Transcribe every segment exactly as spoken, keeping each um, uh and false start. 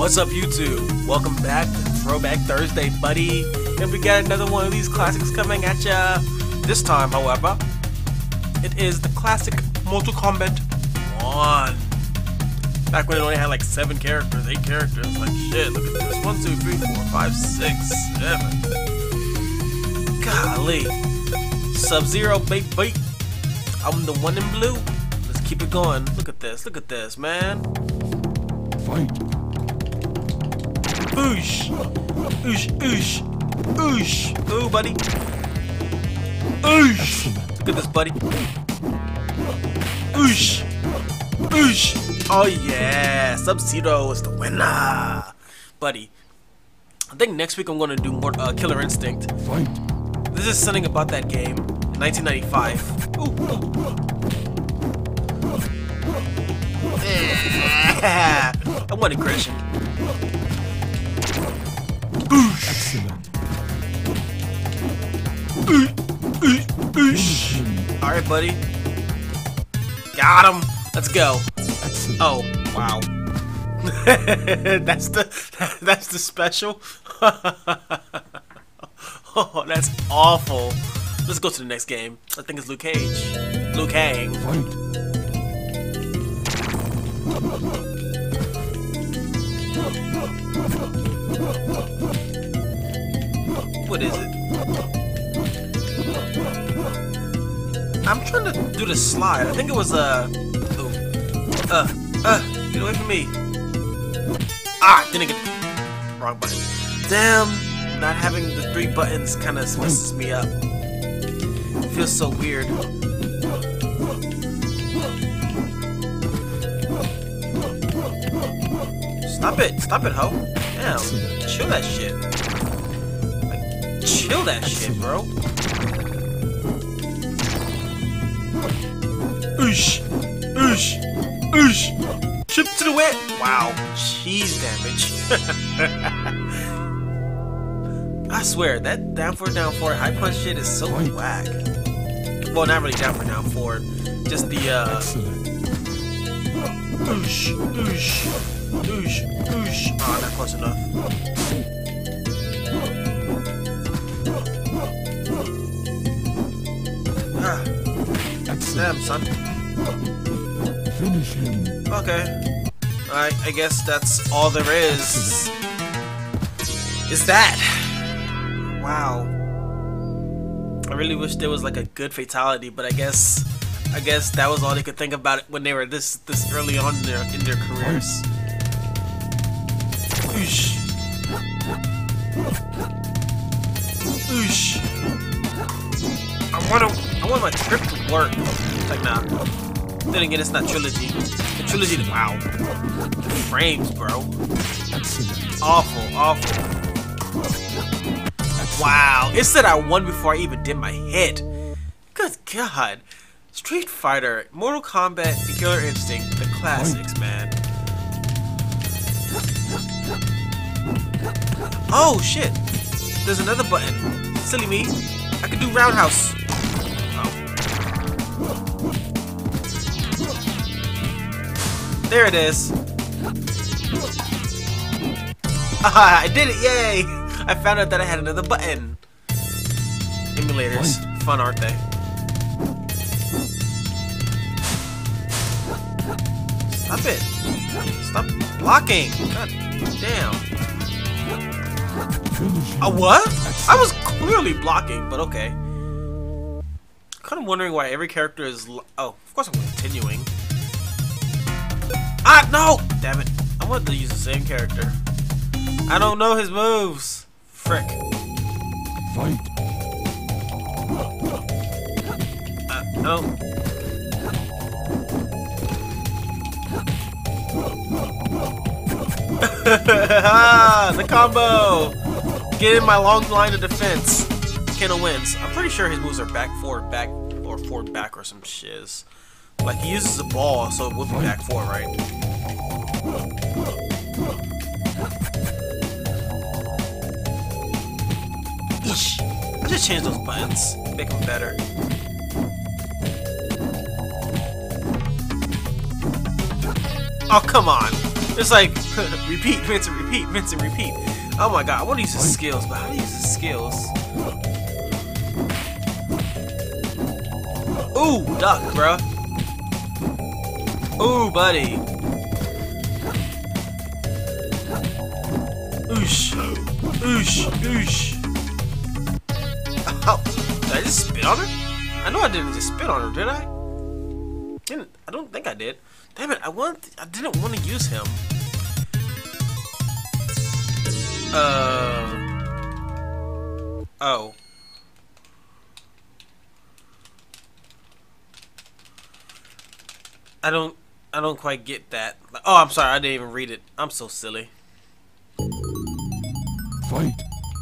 What's up, YouTube? Welcome back to Throwback Thursday, buddy. And we got another one of these classics coming at ya. This time, however, it is the classic Mortal Kombat one. Back when it only had like seven characters, eight characters. Like shit, look at this. One, two, three, four, five, six, seven. Golly. Sub-Zero, baby. I'm the one in blue. Let's keep it going. Look at this. Look at this, man. Fight. Oosh. Oosh, oosh. Oosh. Ooh, buddy. Oosh. Look at this, buddy. Oosh. Oosh. Oh, yeah. Sub-Zero is the winner. Buddy. I think next week I'm going to do more uh, Killer Instinct. Fight. This is something about that game in nineteen ninety-five. Ooh, ooh. I want aggression. Excellent. Alright, buddy. Got him. Let's go. Excellent. Oh, wow. that's the that's the special. Oh, that's awful. Let's go to the next game. I think it's Liu Cage. Liu Kang. Fight. What is it? I'm trying to do the slide. I think it was uh, ooh. uh, uh, get away from me. Ah, didn't get wrong button. Damn, not having the three buttons kind of messes me up. It feels so weird. Stop it, stop it, ho. Damn, chill that shit. Like, chill that shit, bro. Oosh, oosh, oosh. Trip to the wet. Wow, cheese damage. I swear, that down forward, down forward, high punch shit is so whack. Well, not really down forward, down forward. Just the, uh... Excellent. Oosh, oosh, oosh, oosh. Oh, not close enough. Ah. Damn, son. Finish him. Okay. Alright, I guess that's all there is. Is that? Wow. I really wish there was like a good fatality, but I guess I guess that was all they could think about it when they were this this early on in their in their careers. Oosh. Oosh. I want to, I want my trip to work. It's like, nah. Then again, it's not trilogy. The trilogy, wow. The frames, bro. Awful, awful. Wow. It said I won before I even did my hit. Good God. Street Fighter, Mortal Kombat, and Killer Instinct, the classics, man. Oh, shit. There's another button. Silly me. I can do roundhouse. Oh. There it is. Ah, I did it! Yay! I found out that I had another button. Emulators, fun, aren't they? Stop it! Stop blocking! God damn! A what? I was clearly blocking, but okay. Kind of wondering why every character is. L oh, of course I'm continuing. Ah, no! Damn it! I wanted to use the same character. I don't know his moves. Frick. Fight. Uh, no. The combo! Get in my long line of defense. Kano wins. I'm pretty sure his moves are back, forward, back, or forward, back, or some shiz. Like, he uses a ball, so it would be back, forward, right? Eesh. I just changed those buttons. Make them better. Oh, come on. There's like Repeat, Vincent, repeat, Vincent, repeat. Oh my god, I want to use his skills, but how do you use his skills? Ooh, duck, bruh. Ooh, buddy. Oosh. Oosh. Oosh. Oh, did I just spit on her? I know I didn't just spit on her, did I? Didn't. I don't think I did. Damn it! I want. I didn't want to use him. Uh. Oh. I don't. I don't quite get that. Oh, I'm sorry. I didn't even read it. I'm so silly. Fight.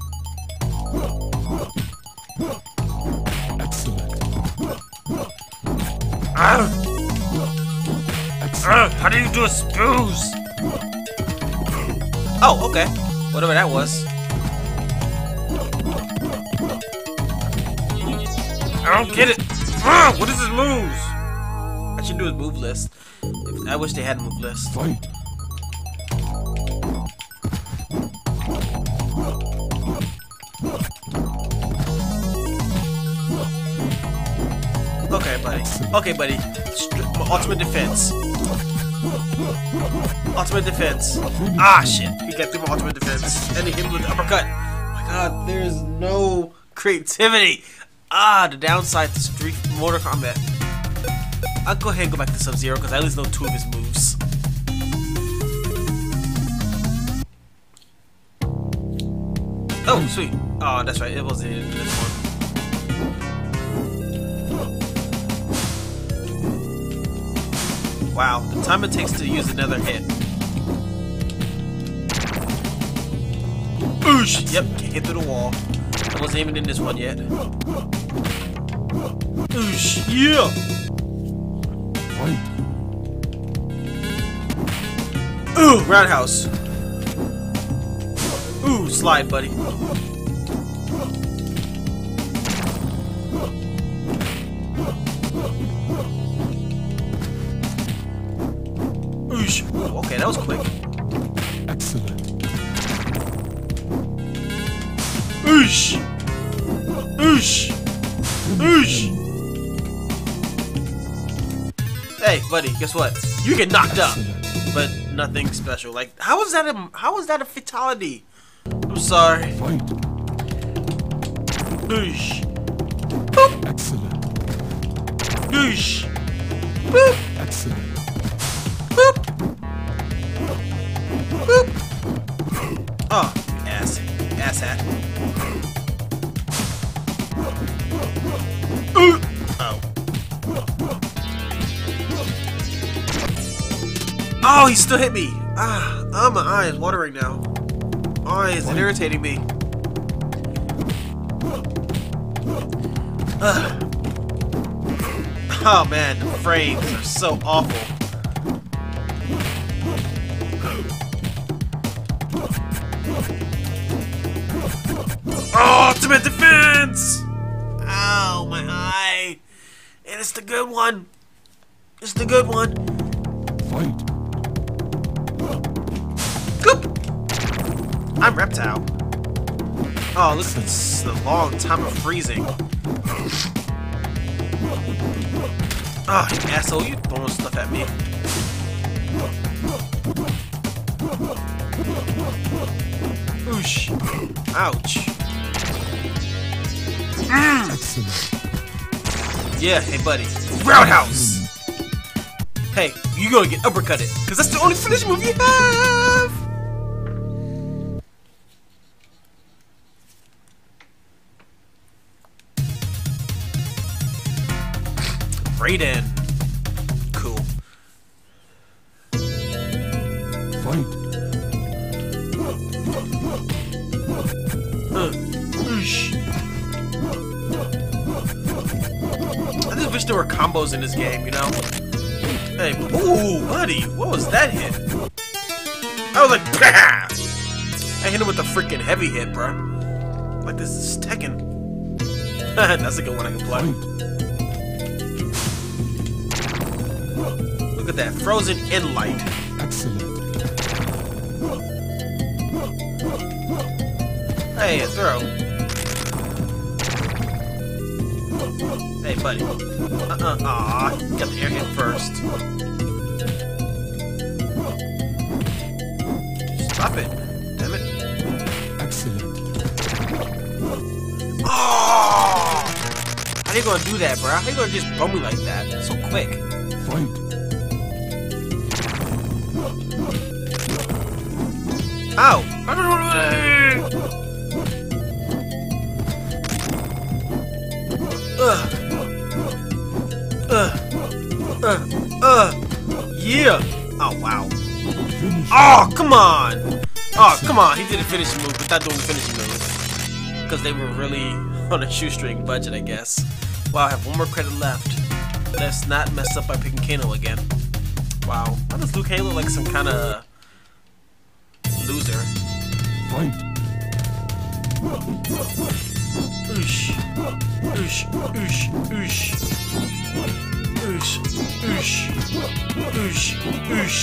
Excellent. Ah! Ah! How do you do a spooze? Oh, okay. Whatever that was. I don't get it. Ah! What is his moves? I should do his move list. I wish they had a move list. Fight. Okay, buddy. Okay, buddy. Stri ultimate defense. Ultimate defense. Ah, shit. He got through my ultimate defense. And he hit me with the uppercut. Oh my god, there's no creativity. Ah, the downside to Street Mortal Kombat. I'll go ahead and go back to Sub-Zero because I at least know two of his moves. Oh, sweet. Oh, that's right. It wasn't in this one. Wow, the time it takes to use another hit. Oosh! Yep, can't hit through the wall. I wasn't even in this one yet. Oosh! Yeah! Fight. Ooh! Roundhouse. Ooh, slide, buddy. Oosh! Ooh, okay, that was quick. Excellent. Oosh! Oosh! Oosh! Hey, buddy, guess what? You get knocked up, but nothing special. Like, how is that a how is that a fatality? I'm sorry. Fight. Oosh! Boop! Excellent. Oosh! Boop! Excellent. Boop! Boop! Oh, ass, ass hat. Ooh. Oh. Oh, he still hit me. Ah, oh, my eye is watering now. Eyes is irritating me. Ugh. Oh man, the frames are so awful. Oh, ultimate defense! Ow, my eye. And it's the good one. It's the good one. Fight. Goop! I'm Reptile. Oh, look at this, the long time of freezing. Ah, oh, you asshole, you throwing stuff at me. Oosh. Ouch. Mm. Yeah, hey buddy. Roundhouse! Hey, you gonna get uppercutted, because that's the only finish move you have! Raiden. Cool. Fight. Uh, oosh. I just wish there were combos in this game, you know? Hey, ooh, buddy, what was that hit? I was like, bah! I hit him with a freaking heavy hit, bro. Like this is Tekken. That's a good one I can play. Look at that, frozen in light. Excellent. Hey, a throw. Hey, buddy. Uh-uh. Aw, got the air hit first. Stop it. Damn it. Excellent. Oh! How you gonna do that, bro? How you gonna just bum me like that? So quick. Fight. Ow! Ugh. Ugh. Ugh. Ugh. Yeah. Oh, wow. Finish. Oh, come on. Oh, come on. He did a finishing move without doing the finishing move. Because they were really on a shoestring budget, I guess. Wow, I have one more credit left. Let's not mess up by picking Kano again. Wow. Why does Liu Kang look like some kind of loser? Fight. Oosh. Oosh. Oosh. Oosh. Oosh. Oosh. Oosh. Oosh.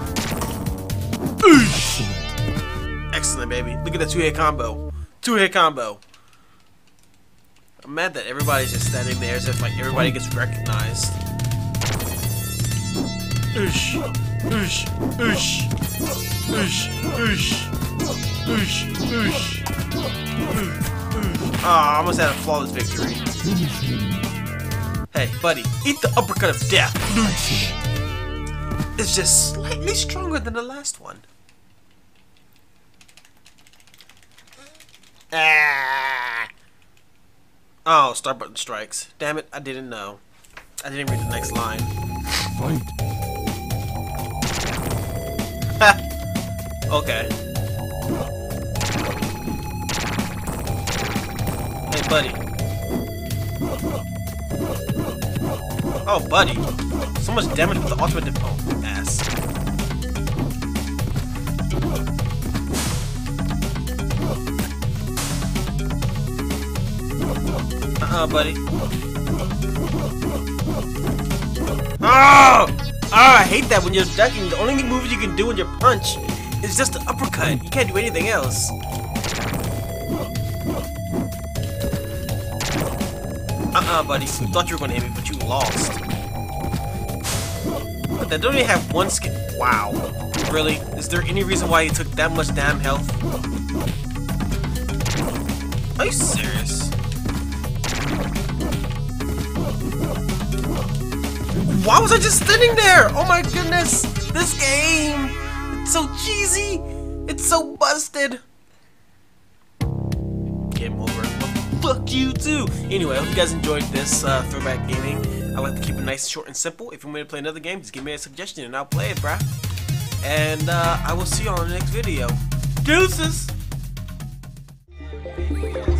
Oosh. Excellent, baby. Look at that two-hit combo. Two-hit combo. I'm mad that everybody's just standing there as if like everybody gets recognized. Oosh. Oosh. Oosh. Oosh. Oosh. Oosh. Oosh. Ah, oh, I almost had a flawless victory. Finish him. Hey, buddy, eat the uppercut of death. Noosh. It's just slightly stronger than the last one. Ah. Oh, start button strikes. Damn it, I didn't know. I didn't read the next line. Fight. Okay. Hey, buddy. Oh, buddy. So much damage with the ultimate def- oh, ass. Uh-uh, buddy. Oh! Oh, I hate that when you're ducking. The only move you can do in your punch is just the uppercut. You can't do anything else. Uh-uh, buddy. Thought you were gonna hit me, but you lost. But they don't even have one skin. Wow. Really? Is there any reason why he took that much damn health? Are you serious? Why was I just standing there? Oh my goodness! This game! It's so cheesy! It's so busted! Game over. Well, fuck you too! Anyway, I hope you guys enjoyed this uh, throwback gaming. I like to keep it nice, short, and simple. If you want me to play another game, just give me a suggestion and I'll play it, bruh. And uh, I will see you on the next video. Deuces!